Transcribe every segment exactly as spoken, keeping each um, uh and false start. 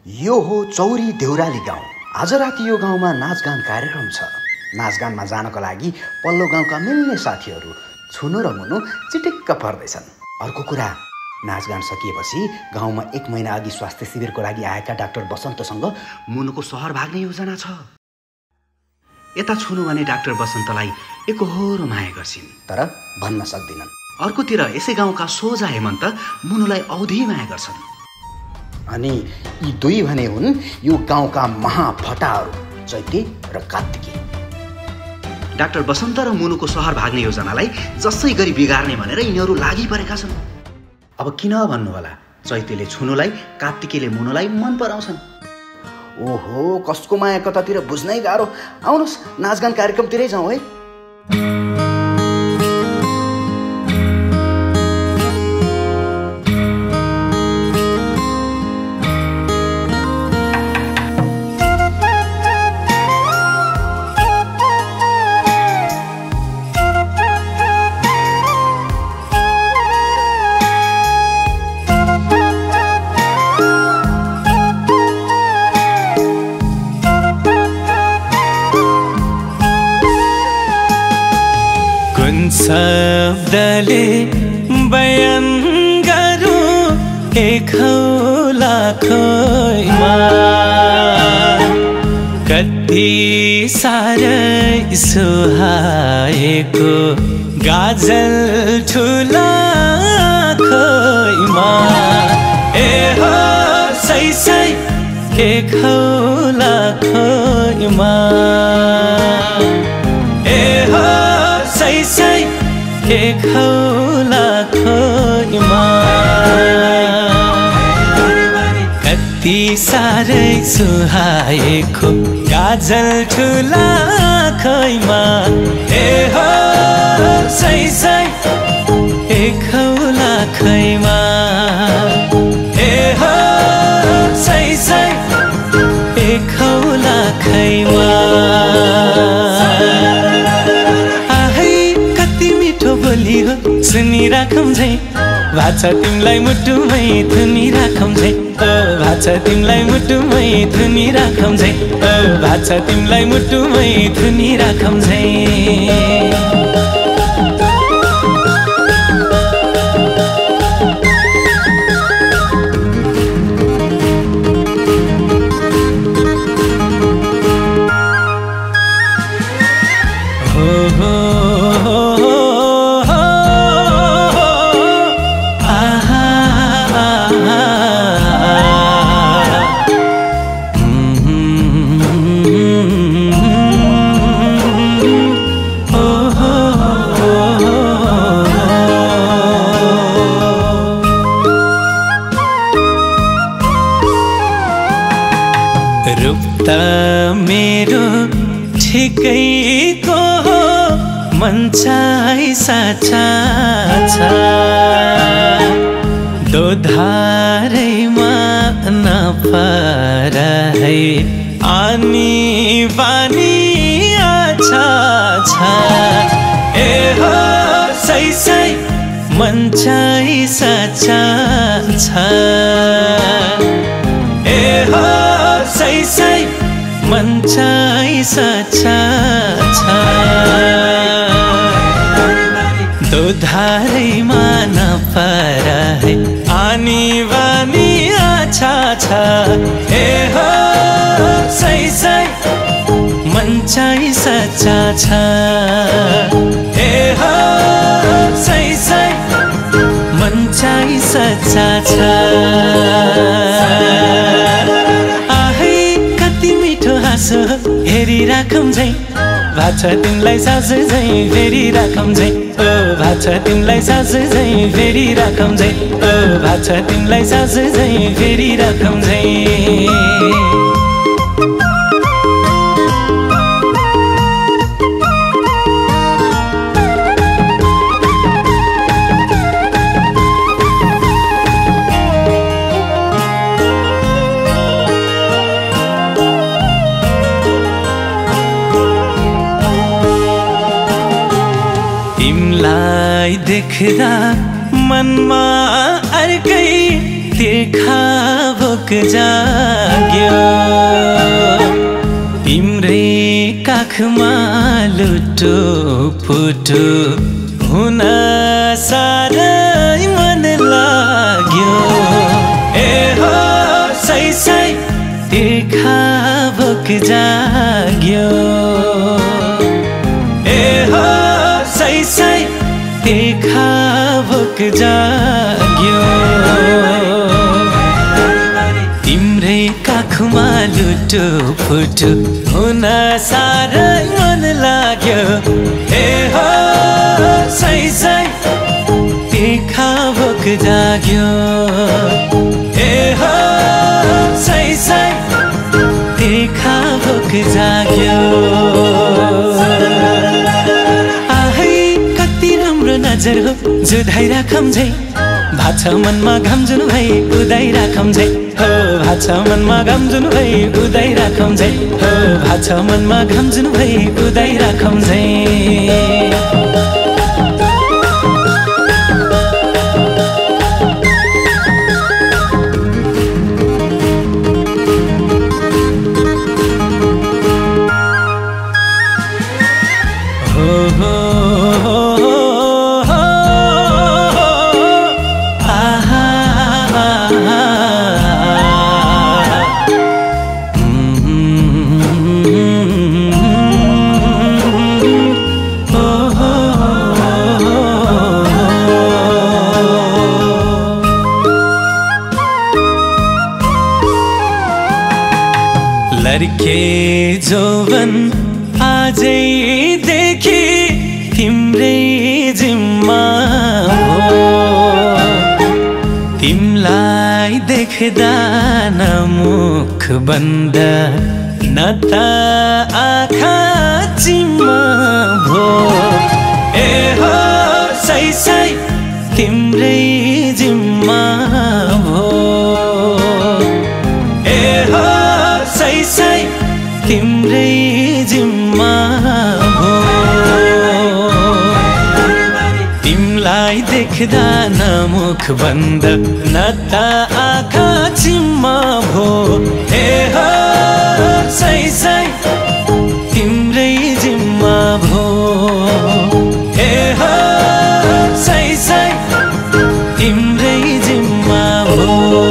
यो हो चौरी देउराली गाउँ। आज राति यो गाउँमा नाचगान कार्यक्रम छ। नाचगानमा जानको लागि पल्लो गाउँका मिल्ने साथीहरू छुनु र मुनु चिटिक्क पर्दैछन्। अर्को कुरा, नाचगान सकिएपछि गाउँमा एक महिना अघि स्वास्थ्य शिविरको लागि आएका डाक्टर बसन्तसँग मुनुको सहर भाग्ने योजना छ। यता छुनु भने डाक्टर बसन्तलाई एकहोरो माया गर्छिन्, तर भन्न सक्दिनन्। अर्कोतिर यसै गाउँका सोझा हेमन्त मुनुलाई औधी माया गर्छन्। अनि यी दुई भने हुन् यो गाउँका महाफटाहरू चैते र कार्तिकी। डाक्टर बसन्त र मुनुको सहर भाग्ने योजनालाई जसै गरी बिगार्ने भनेर यिनीहरू लागि परेका छन्। अब किन भन्नु होला, चैतेले छुनुलाई, कार्तिकीले मुनुलाई मन पराउँछन्। ओहो, कसको माया कतातिर बुझ्नै गाह्रो। आउनुहोस् नाचगान कार्यक्रमतिरै जाउँ है। शब्दले बयान गरौँ एक लाखमा, कति साह्रै सुहाएको गाजल ठुला खोइमा। ए हो सै सै एक लाखमा, ए हो सै सै एक लाखमा, कति साह्रै सुहाएको गाजल ठुला खोइमा। ए हो सै सै एक लाखमा, ए हो सै सै एक लाखमा। बोली हो सुनिराखौँ झै, भाछ तिमीलाई मुटुमै थुनिराखौँ झै। ओ भाछ तिमीलाई मुटुमै थुनिराखौँ झै, ओ भाछ तिमीलाई मुटुमै थुनिराखौँ झै। मेरो ठिकैको मन चाहिँ साचा छ, दोधारैमा नपर है आनी बानी आछा छ। ए हो सै सै मन चाहिँ साचा छ, ए हो सै सै मन चाहिँ साचा छ, दोधारैमा नपर है आनी बानी आछा छ। ए हो सै सै मन चाहिँ साचा छ, ए हो सै सै मन चाहिँ साचा छ। हेरिराखौँ झै, भाछ तिमीलाई सासु झै फेरिराखौँ झै। ओ भाछ तिमीलाई सासु झै फेरिराखौँ झै, ओ भाछ तिमीलाई सासु झै फेरिराखौँ झै। तिमीलाई देख्दा मनमा अर्कै तिर्खा भोक जा काखमा लुटो पुटो हुन साह्रै मन लाग्यो ए हो सै सै तिर्खा भोक जाग्यो ए हो सै सै तिर्खा भोक जाग्यो तिम्रै काखमा लुटो फुटो हुन साह्रै मन लाग्यो ए हो सै सै तिर्खा भोक जाग्यो ए हो सै सै तिर्खा भोक जाग्यो आहै कति राम्रो नजर हो जुधाइ राखम झै भाछ मनमा घाम जुन भई उदाइ राखम झै हो भाछ मनमा घाम जुन भई उदाइ राखम झै हो भाछ मनमा घाम जुन भई उदाइ राखम झै लर्के जौवन आजै देखि तिम्रै जिम्मा हो तिमलाई देख्दा न मुख बन्द न त आँखा चिम्मा भो ए हो सै सै तिम्रै जिम्मा भो ए हो सै सै तिम्रै जिम्मा भो तिमलाई देख्दा न मुख बन्द न त आँखा चिम्मा भो ए हो सै सै तिम्रै जिम्मा भो ए हो सै सै तिम्रै जिम्मा भो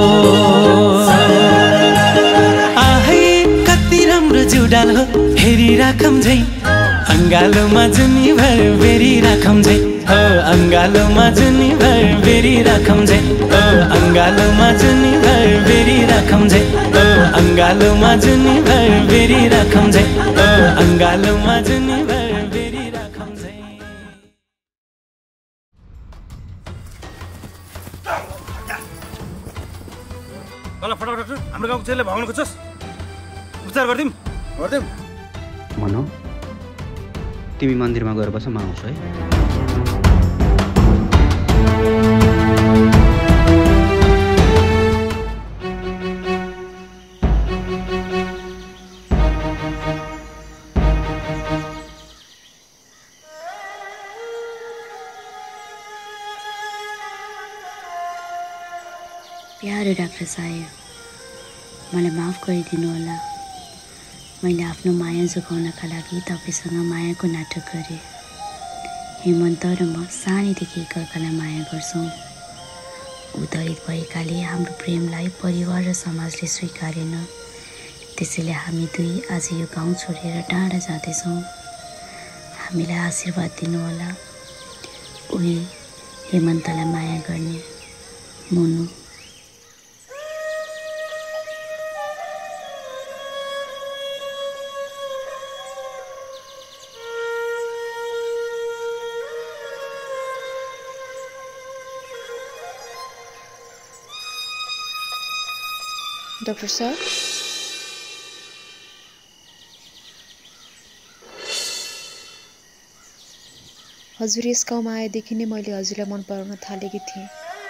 जुडाल हो हेरी राखम झै अंगालोमा जुनी भर बेरी राखम झै हो अंगालोमा जुनी भर बेरी राखम झै हो अंगालोमा जुनी भर बेरी राखम झै हो अंगालोमा जुनी भर बेरी राखम झै हो अंगालोमा जुनी भर बेरी राखम झै मलाई फटाफट हाम्रो गाउँको चेले भगाउन खोज्छस् उपचार गर्दिम गर्दिम मनो तिमी मन्दिरमा गएर बस म आउँछु है प्यारो डाक्टर साहेब मलाई माफ गरिदिनु होला मैले आफ्नो माया जोगाउनका लागि तपाईसँग मायाको नाटक गरेँ हेमन्त र म सानैदेखि एकअर्कालाई माया गर्छौँ ऊ दलित भएकाले हाम्रो प्रेमलाई परिवार र समाजले स्वीकारेन त्यसैले हामी दुई आज यो गाउँ छोडेर टाढा जाँदैछौँ हामीलाई आशीर्वाद दिनुहोला उही हेमन्तलाई माया गर्ने मुनु डाक्टर सर हजुर यस गाउँमा आएदेखि नै मैले हजुरलाई मन पराउन थालेकी थिएँ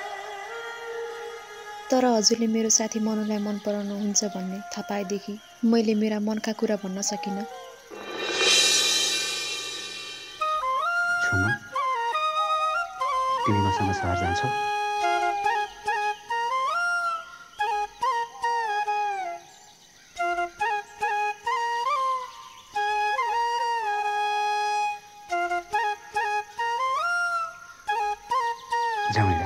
तर हजुरले मेरो साथी मनुलाई मन पराउनुहुन्छ भन्ने थाहा पाएदेखि मैले मेरा मनका कुरा भन्न सकिनँ छुन तिमी मसँग सहर जान्छौ जमिला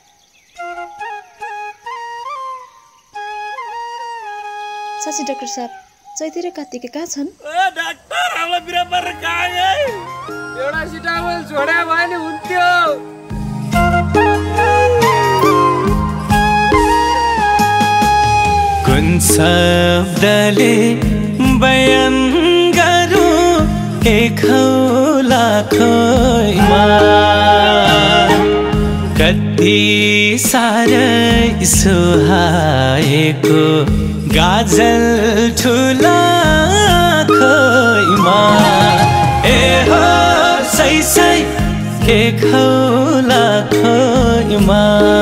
साँच्ची डाक्टर साहब चैते र कार्तिके कहाँ छन्? डाक्टर हामीलाई बिरा परेर कहाँ गए? एउटा सिटामोल छोडे भयो नि हुन्थ्यो। कुन शब्दले बयान गरौँ एक लाखमा कति साह्रै सुहाएको गाजल ठुला खोइमा ए हो सै सै के खौला खोइमा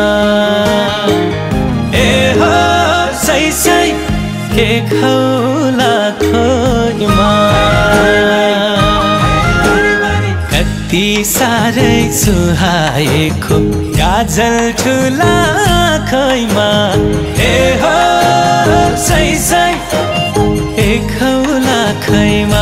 ए हो सै सै के खौला खोइमा कति साह्रै सुहाएको गाजल ठुला खोइमा ए हो सै सै ए खौला खैमा